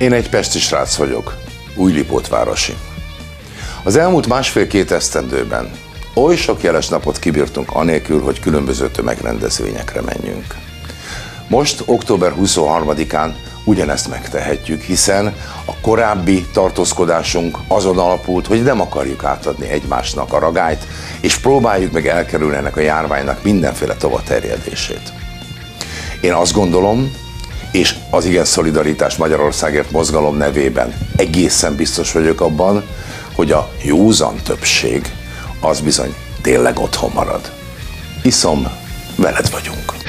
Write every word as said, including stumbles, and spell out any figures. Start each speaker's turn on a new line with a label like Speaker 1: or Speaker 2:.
Speaker 1: Én egy pesti srác vagyok, újlipótvárosi. Az elmúlt másfél-két esztendőben oly sok jeles napot kibírtunk anélkül, hogy különböző tömegrendezvényekre menjünk. Most, október huszonharmadikán ugyanezt megtehetjük, hiszen a korábbi tartózkodásunk azon alapult, hogy nem akarjuk átadni egymásnak a ragályt, és próbáljuk meg elkerülni ennek a járványnak mindenféle tovaterjedését. Én azt gondolom, és az Igen Szolidaritás Magyarországért mozgalom nevében egészen biztos vagyok abban, hogy a józan többség az bizony tényleg otthon marad. Hiszem, veled vagyunk.